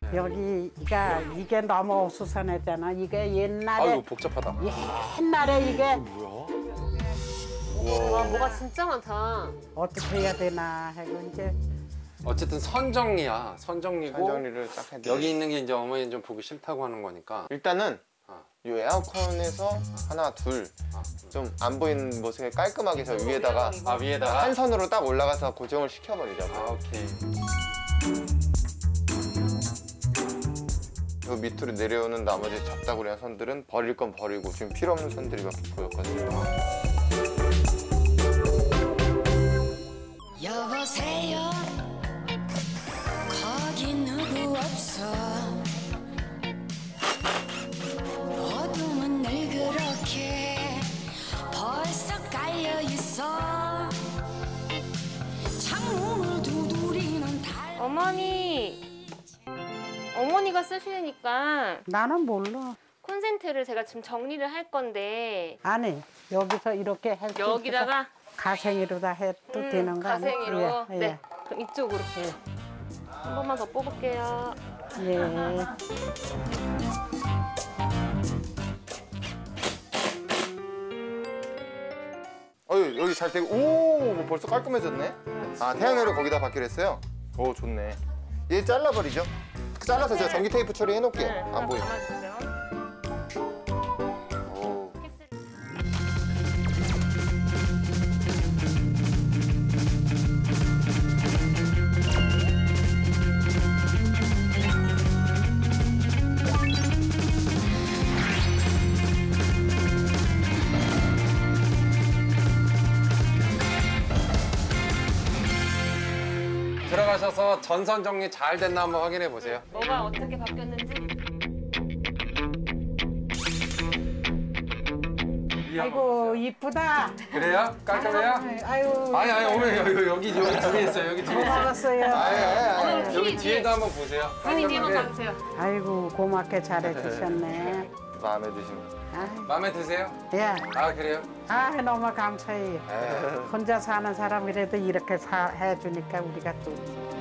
여기가 이게 너무 어수선했잖아. 이게 옛날에 아이고 복잡하다. 옛날에 이게 와, 뭐가 진짜 많다. 어떻게 해야 되나 하고 이제 어쨌든 선정리야. 선정리고 선정리를 딱 해야 돼. 여기 있는 게 이제 어머니 좀 보기 싫다고 하는 거니까. 일단은 어. 이 에어컨에서 하나 둘 좀 안 보이는 모습에 깔끔하게 저 위에다가 아 위에다가. 한 선으로 딱 올라가서 고정을 시켜버리자고. 아 오케이. 그 밑으로 내려오는 나머지 잡다구리한 선들은 버릴 건 버리고 지금 필요 없는 선들이 몇 개 보였거든요. 여보세요 거기 누구 없어 어둠은 늘 그렇게 벌써 깔려있어 창문을 두드리는 달 어머니가 쓰시니까 나는 몰라. 콘센트를 제가 지금 정리를 할 건데 아니 여기서 이렇게 할 수 있을까? 여기다가 가생이로 다 해도 되는 거 아니야? 가생이로 예, 네 그럼 이쪽으로 한 번만 더 뽑을게요. 예. 여기 잘 되고 오 벌써 깔끔해졌네. 아 태양열을 거기다 받기로 했어요. 오 좋네. 얘 잘라버리죠. 잘라서 제가 전기 테이프 처리해 놓을게요. 네, 안 보이게. 담아주세요. 오. 들어가셔서 전선 정리 잘 됐나 한번 확인해 보세요. 뭐가 어떻게 바뀌었는지. 아이고 이쁘다. 그래요? 깔끔해요? 아유. 아니 오늘 여기 뒤에 있어요. 여기 뒤에 있어요. 고마웠어요. 여기 뒤에도 한번 보세요. 언니 뒤에 한번 가주세요. 아이고 고맙게 잘해주셨네. 마음에 드십니다. 마음에 드세요? 예. 아 그래요? 아 너무 감사해요. 혼자 사는 사람이라도 이렇게 해주니까 우리가 또